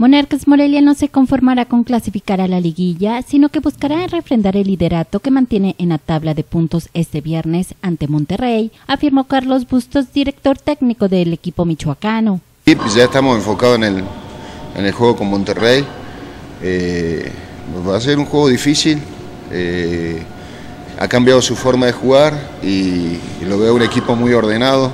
Monarcas Morelia no se conformará con clasificar a la liguilla, sino que buscará refrendar el liderato que mantiene en la tabla de puntos este viernes ante Monterrey, afirmó Carlos Bustos, director técnico del equipo michoacano. Sí, pues ya estamos enfocados en el juego con Monterrey. Va a ser un juego difícil. Ha cambiado su forma de jugar y lo veo un equipo muy ordenado,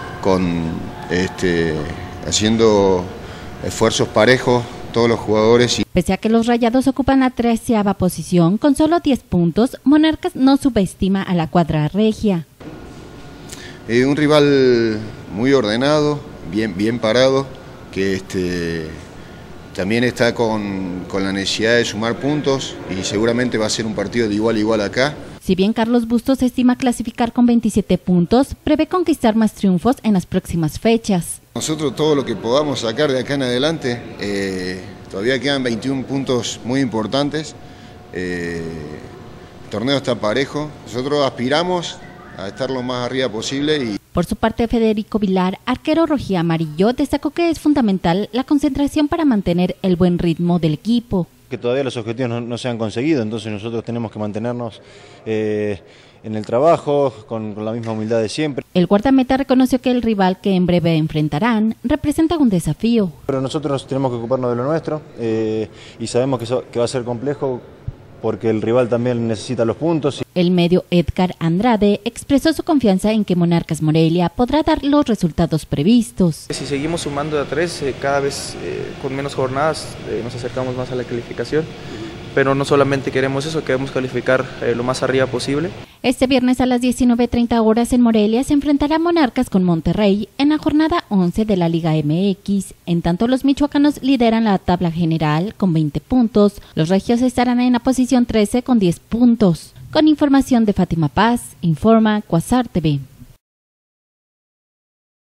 haciendo esfuerzos parejos todos los jugadores. Pese a que los Rayados ocupan la 13ª posición con solo 10 puntos, Monarcas no subestima a la cuadra regia. Un rival muy ordenado, bien parado, que también está con la necesidad de sumar puntos y seguramente va a ser un partido de igual a igual acá. Si bien Carlos Bustos estima clasificar con 27 puntos, prevé conquistar más triunfos en las próximas fechas. Nosotros todo lo que podamos sacar de acá en adelante, todavía quedan 21 puntos muy importantes, el torneo está parejo, nosotros aspiramos a estar lo más arriba posible. Por su parte, Federico Vilar, arquero rojiamarillo, destacó que es fundamental la concentración para mantener el buen ritmo del equipo. Que todavía los objetivos no se han conseguido, entonces nosotros tenemos que mantenernos en el trabajo, con la misma humildad de siempre. El guardameta reconoció que el rival que en breve enfrentarán representa un desafío. Pero nosotros tenemos que ocuparnos de lo nuestro y sabemos que va a ser complejo porque el rival también necesita los puntos. El medio Edgar Andrade expresó su confianza en que Monarcas Morelia podrá dar los resultados previstos. Si seguimos sumando a 3, cada vez con menos jornadas nos acercamos más a la calificación, pero no solamente queremos eso, queremos calificar lo más arriba posible. Este viernes a las 19:30 horas en Morelia se enfrentará Monarcas con Monterrey en la jornada 11 de la Liga MX. En tanto, los michoacanos lideran la tabla general con 20 puntos. Los regios estarán en la posición 13 con 10 puntos. Con información de Fátima Paz, informa Cuasar TV.